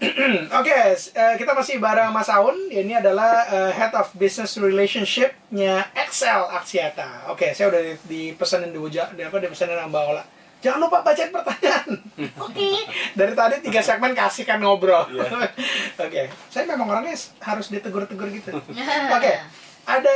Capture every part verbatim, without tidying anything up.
Oke, uh, kita masih bareng Mas Aun. Ini adalah uh, Head of Business Relationship-nya Excel Axiata. Oke, saya udah dipesanin di uja, di apa dipesanin sama Mbak Ola. Jangan lupa bacain pertanyaan. Oke. Dari tadi tiga segmen kasihkan ngobrol. Yeah. Oke, saya memang orangnya harus ditegur-tegur gitu. Oke, ada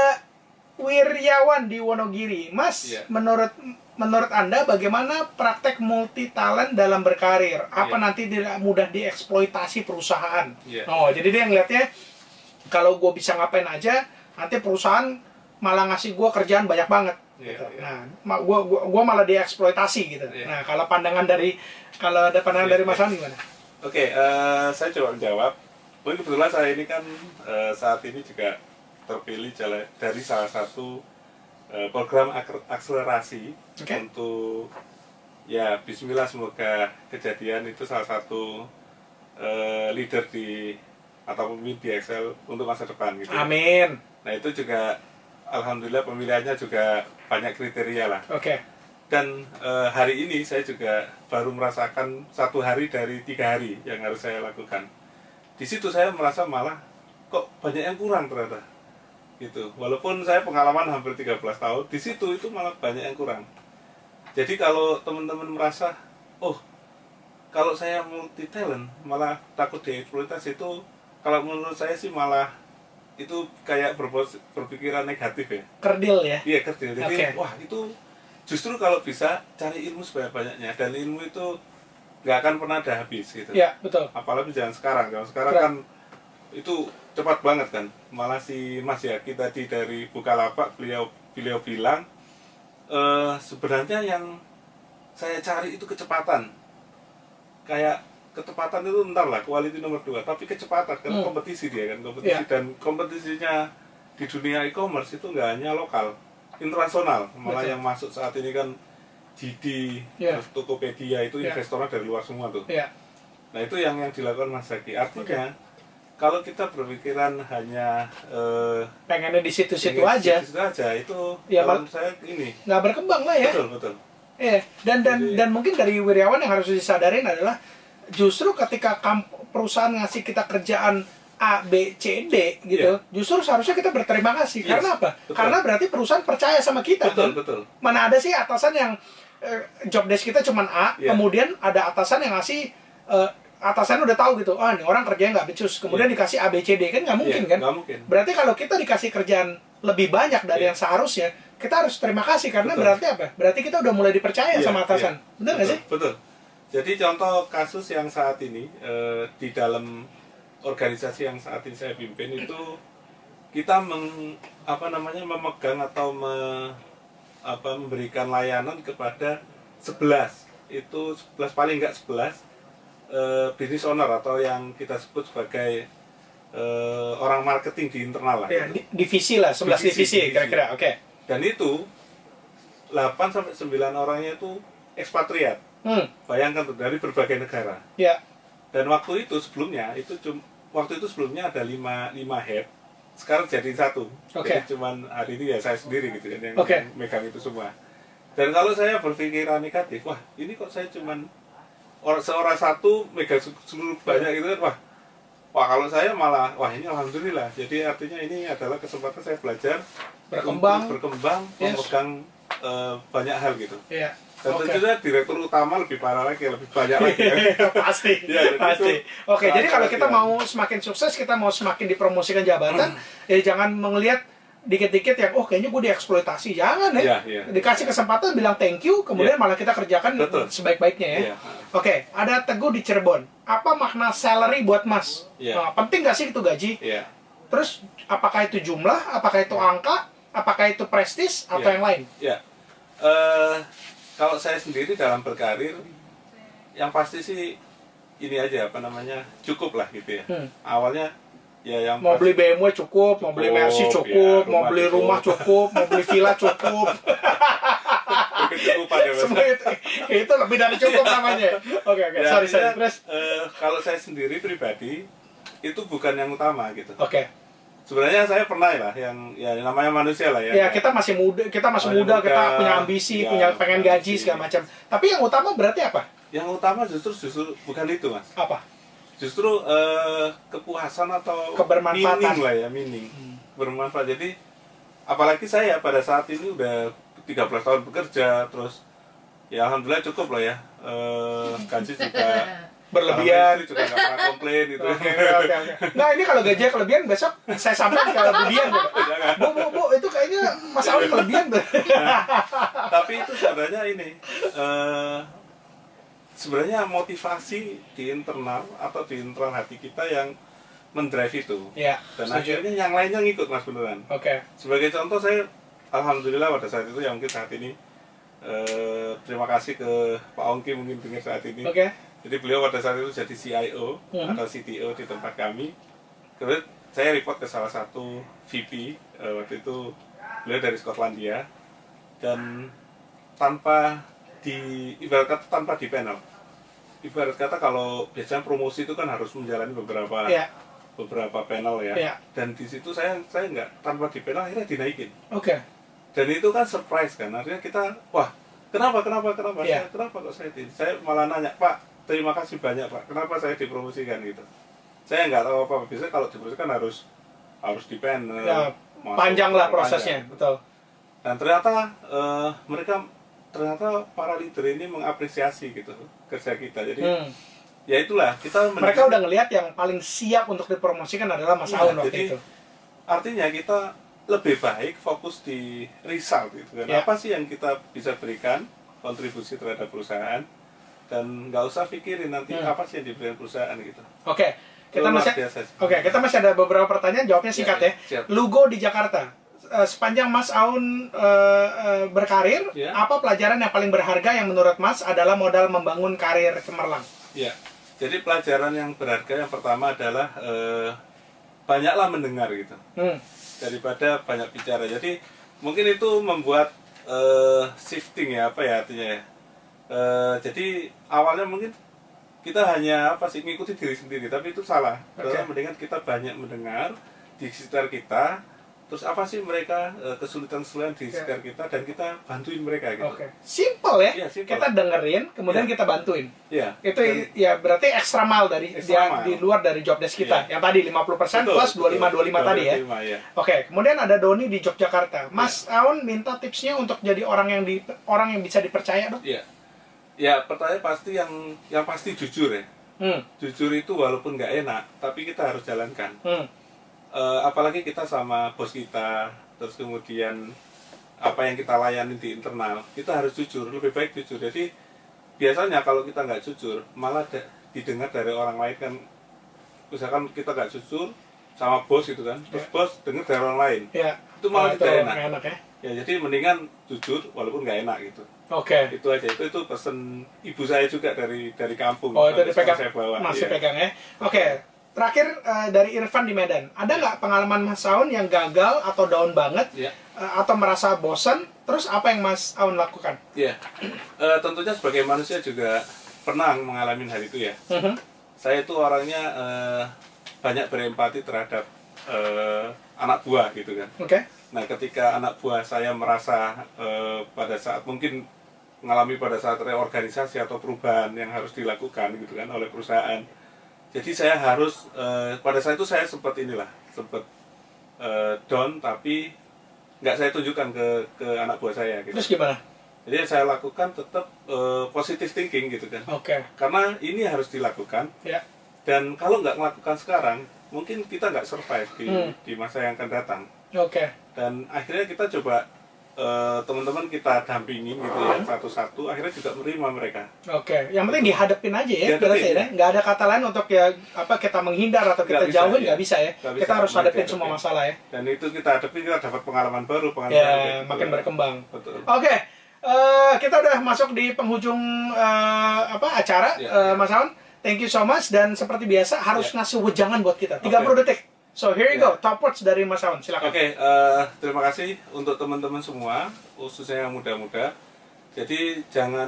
Wiryawan di Wonogiri. Mas, yeah. menurut menurut Anda bagaimana praktek multi talent dalam berkarir? Apa yeah. nanti tidak mudah dieksploitasi perusahaan? Yeah. Oh, jadi dia ngeliatnya kalau gue bisa ngapain aja, nanti perusahaan malah ngasih gue kerjaan banyak banget. Yeah, gitu. yeah. Nah, gue gua, gua malah dieksploitasi gitu. Yeah. Nah, kalau pandangan dari kalau ada pandangan yeah, dari Mas An gimana? Oke, okay, uh, saya coba menjawab. Mungkin kebetulan saya ini kan uh, saat ini juga terpilih dari salah satu program akselerasi okay. untuk ya bismillah semoga kejadian itu salah satu uh, leader di atau pemimpin di Excel untuk masa depan gitu. Amin. Nah itu juga alhamdulillah pemilihannya juga banyak kriteria lah. Oke. Okay. Dan uh, hari ini saya juga baru merasakan satu hari dari tiga hari yang harus saya lakukan. Di situ saya merasa malah kok banyak yang kurang ternyata. Gitu. Walaupun saya pengalaman hampir tiga belas tahun, di situ itu malah banyak yang kurang. Jadi kalau teman-teman merasa, oh, kalau saya multi talent malah takut dieksploitasi, itu kalau menurut saya sih malah itu kayak berpikiran negatif ya. Kerdil ya? Iya, kerdil. Jadi, okay. wah itu justru kalau bisa cari ilmu sebanyak-banyaknya, dan ilmu itu nggak akan pernah ada habis gitu. Iya, betul. Apalagi jangan sekarang, jangan sekarang Betul. kan itu cepat banget kan. Malah si Mas Yaki tadi dari Bukalapak beliau beliau bilang e, sebenarnya yang saya cari itu kecepatan. Kayak kecepatan itu entar lah quality nomor dua, tapi kecepatan karena hmm. kompetisi dia kan kompetisi yeah. dan kompetisinya di dunia e-commerce itu nggak hanya lokal, internasional. Malah Betul. yang masuk saat ini kan G D, yeah. terus Tokopedia itu yeah. investornya dari luar semua tuh. Yeah. Nah itu yang yang dilakukan Mas Yaki. Artinya okay. kalau kita berpikiran hanya uh, pengennya di situ-situ aja, situ aja itu ya, kalau saya ini nggak berkembang lah ya. Betul betul. Eh dan dan Jadi, dan mungkin dari Wiryawan yang harus disadarin adalah justru ketika perusahaan ngasih kita kerjaan A, B, C, D gitu, yeah. justru seharusnya kita berterima kasih. Yes, karena apa? Betul. Karena berarti perusahaan percaya sama kita. Betul kan? betul. Mana ada sih atasan yang eh, job desk kita cuma A, yeah. kemudian ada atasan yang ngasih eh, atasan udah tahu gitu, ah oh, ini orang kerjanya nggak becus, kemudian yeah. dikasih A B C D kan nggak mungkin yeah, kan? Gak mungkin. Berarti kalau kita dikasih kerjaan lebih banyak dari yeah. yang seharusnya, kita harus terima kasih karena betul. berarti apa? Berarti kita udah mulai dipercaya yeah, sama atasan, yeah. benar nggak sih? Betul. Jadi contoh kasus yang saat ini eh, di dalam organisasi yang saat ini saya pimpin itu kita meng, apa namanya memegang atau me, apa memberikan layanan kepada sebelas itu sebelas paling nggak sebelas Uh, business owner atau yang kita sebut sebagai uh, orang marketing di internal lah. Ya, gitu. Divisi lah, sebelas divisi kira-kira, oke. Okay. Dan itu delapan sampai sembilan orangnya itu ekspatriat. Hmm. Bayangkan tuh dari berbagai negara. Ya. Dan waktu itu sebelumnya itu cum, waktu itu sebelumnya ada lima head. Sekarang jadi satu. Okay. Jadi cuman hari ini ya saya sendiri gitu yang, okay. yang megang itu semua. Dan kalau saya berpikiran negatif, wah ini kok saya cuman orang seorang satu mega seluruh banyak gitu kan, wah wah kalau saya malah wah ini alhamdulillah. Jadi artinya ini adalah kesempatan saya belajar berkembang untuk berkembang yes. memegang uh, banyak hal gitu. Yeah. Dan okay. tentunya direktur utama lebih parah lagi, lebih banyak lagi ya. pasti ya, pasti oke okay, jadi kalau kita mau semakin sukses, kita mau semakin dipromosikan jabatan, hmm. ya jangan melihat dikit-dikit yang oh kayaknya gue dieksploitasi, jangan ya, ya, ya. Dikasih kesempatan bilang thank you, kemudian ya. malah kita kerjakan Betul. sebaik-baiknya ya, ya. Oke, okay, ada Teguh di Cirebon, apa makna salary buat Mas? Ya. Nah, penting gak sih itu gaji? Ya. Terus apakah itu jumlah, apakah itu angka, apakah itu prestis atau ya. yang lain? Ya. Uh, kalau saya sendiri dalam berkarir, yang pasti sih ini aja apa namanya cukup lah gitu ya. Hmm. Awalnya ya yang mau beli B M W cukup, mau beli Mercy cukup, ya, mau beli cukup. rumah cukup, mau beli villa cukup. Kecukupan ya Mas. Semua itu, itu lebih dari cukup namanya. Oke oke, ya, sorry sorry. Terus uh, kalau saya sendiri pribadi itu bukan yang utama gitu. Oke. Okay. Sebenarnya saya pernah lah yang ya namanya manusia lah ya. Ya kita masih muda, kita masih muda, muda, kita punya ambisi, ya, punya pengen gaji segala macam. Tapi yang utama berarti apa? Yang utama justru justru bukan itu Mas. Apa? justru uh, kepuasan atau kebermanfaatan meaning lah ya, meaning hmm. bermanfaat. Jadi apalagi saya pada saat ini udah tiga belas tahun bekerja, terus ya alhamdulillah cukup lah ya, uh, gaji juga berlebihan, juga nggak pernah komplain gitu. Oke, oke, oke. Nah ini kalau gajinya kelebihan besok saya sampaikan ke Budian tuh. Bu, bu, bu, itu kayaknya Mas Aun kelebihan tuh. Nah, tapi itu sebenarnya ini, uh, sebenarnya motivasi di internal atau di internal hati kita yang mendrive itu. Ya, dan setuju. Akhirnya yang lainnya ngikut Mas beneran. Oke. Okay. Sebagai contoh saya, alhamdulillah pada saat itu yang mungkin saat ini, uh, terima kasih ke Pak Ongki mungkin dengar saat ini. Oke. Okay. Jadi beliau pada saat itu jadi C I O hmm. atau C T O di tempat kami. Kemudian saya report ke salah satu V P, uh, waktu itu beliau dari Skotlandia, dan tanpa di ibarat kata tanpa di panel. Ibarat kata kalau biasanya promosi itu kan harus menjalani beberapa yeah. beberapa panel ya. Yeah. Dan di situ saya saya nggak tanpa di panel akhirnya dinaikin. Oke. Okay. Dan itu kan surprise kan. Artinya kita wah kenapa kenapa kenapa yeah. saya kenapa kok saya di saya malah nanya, Pak, terima kasih banyak Pak, kenapa saya dipromosikan gitu. Saya nggak tahu apa-apa, biasanya kalau dipromosikan harus harus di panel ya, panjang lah prosesnya, panjang. Betul. Dan ternyata uh, mereka ternyata para leader ini mengapresiasi gitu kerja kita. Jadi hmm. ya itulah kita mereka udah ngelihat yang paling siap untuk dipromosikan adalah Mas Aun ya, waktu jadi, itu. Artinya kita lebih baik fokus di result gitu kan. Ya. Apa sih yang kita bisa berikan kontribusi terhadap perusahaan, dan nggak usah pikirin nanti hmm. apa sih yang diberikan perusahaan gitu. Oke, okay. kita masih Oke, okay, kita masih ada beberapa pertanyaan, jawabnya singkat ya. ya. Lugo di Jakarta. Uh, sepanjang Mas Aun uh, uh, berkarir, ya. Apa pelajaran yang paling berharga yang menurut Mas adalah modal membangun karir cemerlang? Ya. Jadi pelajaran yang berharga yang pertama adalah uh, banyaklah mendengar gitu. Hmm. Daripada banyak bicara. Jadi mungkin itu membuat uh, shifting ya, apa ya artinya ya. Uh, jadi awalnya mungkin kita hanya apa sih ngikuti diri sendiri, tapi itu salah. Okay. Mendingan kita banyak mendengar di sekitar kita, terus apa sih mereka uh, kesulitan-kesulitan di sekitar kita, dan kita bantuin mereka gitu. Oke. Okay. Simple ya. Ya simple. Kita dengerin, kemudian ya. Kita bantuin. Iya. Itu dan, ya berarti ekstra mile dari dia mile. Di luar dari job desk kita. Ya. Yang tadi lima puluh persen betul, plus dua puluh lima dua puluh lima tadi ya. ya. Oke, okay. Kemudian ada Doni di Yogyakarta. Mas ya. Aun minta tipsnya untuk jadi orang yang di orang yang bisa dipercaya, dong. Iya. Ya, pertanyaan pasti yang yang pasti jujur ya. Hmm. Jujur itu walaupun nggak enak, tapi kita harus jalankan. Hmm. E, apalagi kita sama bos kita, terus kemudian apa yang kita layani di internal, kita harus jujur, lebih baik jujur. Jadi biasanya kalau kita nggak jujur, malah didengar dari orang lain kan. Misalkan kita nggak jujur sama bos gitu kan, terus yeah. bos dengar dari orang lain, yeah. itu malah oh, tidak enak. enak ya? Ya, jadi mendingan jujur walaupun nggak enak gitu. Oke. Okay. Itu aja, itu itu pesen ibu saya juga dari dari kampung. Oh, itu dipegang, saya bawa. Masih iya. pegang ya. Oke. Okay. Terakhir uh, dari Irfan di Medan, ada nggak pengalaman Mas Aun yang gagal atau down banget, yeah. uh, atau merasa bosan, terus apa yang Mas Aun lakukan? Iya. Yeah. Uh, tentunya sebagai manusia juga pernah mengalami hal itu ya. Uh-huh. Saya itu orangnya uh, banyak berempati terhadap uh, anak buah gitu kan. Oke. Okay. Nah, ketika anak buah saya merasa uh, pada saat mungkin mengalami pada saat reorganisasi atau perubahan yang harus dilakukan gitu kan oleh perusahaan, jadi saya harus uh, pada saat itu saya sempat inilah sempat uh, down, tapi nggak saya tunjukkan ke ke anak buah saya. Gitu. Terus gimana? Jadi saya lakukan tetap uh, positive thinking gitu kan. Oke. Okay. Karena ini harus dilakukan. Ya. Dan kalau nggak melakukan sekarang, mungkin kita nggak survive di hmm. di masa yang akan datang. Oke. Okay. Dan akhirnya kita coba uh, teman-teman kita dampingin gitu ya satu-satu, akhirnya juga menerima mereka. Oke. Okay. Yang penting dihadapin aja ya, dihadapin, ya. Nggak ada kata lain untuk ya apa kita menghindar atau kita gak jauhin, nggak bisa, ya. bisa ya. Gak kita bisa, harus hadapin semua masalah ya. Dan itu kita hadapin, kita dapat pengalaman baru, pengalaman ya, baru. Gitu. Makin berkembang. Betul. Oke. Okay. Uh, kita udah masuk di penghujung uh, apa acara, ya, uh, ya. Mas Aun. Thank you so much, dan seperti biasa harus ya. Ngasih wejangan buat kita. tiga puluh okay. detik. So here you yeah. go, top words dari Mas Aun, silakan. Oke, okay, uh, terima kasih untuk teman-teman semua, khususnya yang muda-muda. Jadi jangan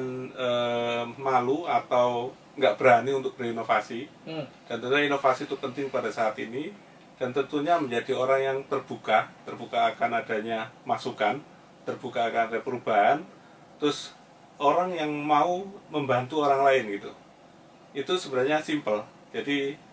uh, malu atau nggak berani untuk berinovasi. Hmm. Dan tentunya inovasi itu penting pada saat ini. Dan tentunya menjadi orang yang terbuka, terbuka akan adanya masukan, terbuka akan ada perubahan. Terus orang yang mau membantu orang lain gitu. Itu sebenarnya simple. Jadi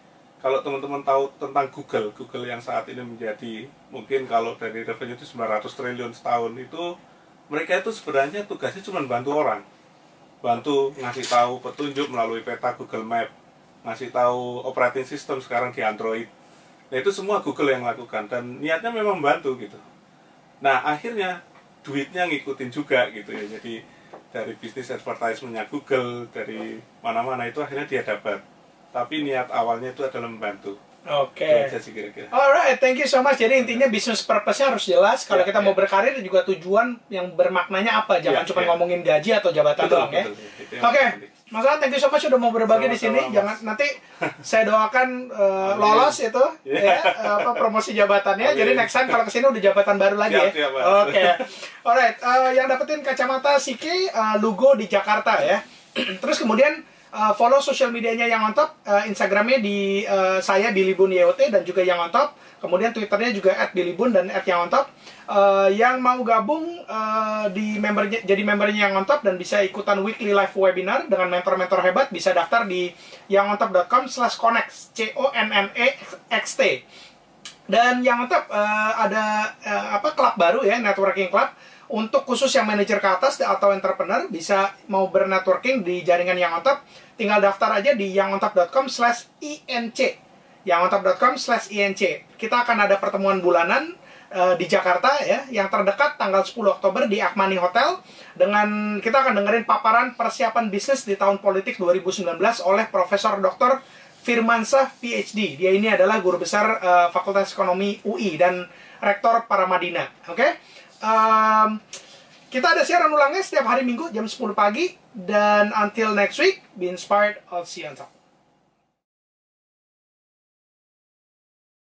kalau teman-teman tahu tentang Google, Google yang saat ini menjadi mungkin kalau dari revenue itu sembilan ratus triliun setahun itu, mereka itu sebenarnya tugasnya cuma bantu orang, bantu ngasih tahu petunjuk melalui peta Google Map, ngasih tahu operating system sekarang di Android. Nah itu semua Google yang lakukan dan niatnya memang bantu gitu. Nah akhirnya duitnya ngikutin juga gitu ya. Jadi dari bisnis advertisement-nya Google, dari mana-mana itu akhirnya dia dapat. Tapi niat awalnya itu adalah membantu. Oke. Okay. Alright, thank you so much. Jadi intinya business purpose-nya harus jelas. Kalau yeah, kita yeah. mau berkarir juga tujuan yang bermaknanya apa. Jangan yeah, cuma yeah. ngomongin gaji atau jabatan betul, doang betul, ya. Oke, okay. Mas Alan, thank you so much sudah mau berbagi sama, di sini. Sama, Jangan nanti saya doakan uh, lolos itu yeah. ya apa promosi jabatannya. Amin. Jadi next time kalau kesini udah jabatan baru lagi siap, ya. Oke. Okay. Alright, uh, yang dapetin kacamata Siki uh, Lugo di Jakarta ya. Terus kemudian Uh, follow sosial medianya Yang On Top, uh, Instagramnya di uh, saya Billy Boon Y O T dan juga Yang On Top. Kemudian Twitternya juga at Billy Boon dan at Yang On Top. Uh, yang mau gabung uh, di membernya, jadi membernya Yang On Top dan bisa ikutan weekly live webinar dengan mentor-mentor hebat, bisa daftar di yang on top dot com slash connect, C O N N E X T. Dan Yang On Top uh, ada uh, apa klub baru ya, networking club. Untuk khusus yang manajer ke atas atau entrepreneur bisa mau bernetworking di jaringan Yang On Top, tinggal daftar aja di yang on top dot com slash I N C. yang on top dot com slash I N C. Kita akan ada pertemuan bulanan uh, di Jakarta ya, yang terdekat tanggal sepuluh Oktober di Akmani Hotel, dengan kita akan dengerin paparan persiapan bisnis di tahun politik dua ribu sembilan belas oleh Profesor Doktor Firmansyah P H D. Dia ini adalah guru besar uh, Fakultas Ekonomi U I dan Rektor Paramadina. Oke? Okay? Um, kita ada siaran ulangnya setiap hari Minggu jam sepuluh pagi. Dan until next week, be inspired, I'll see you on top.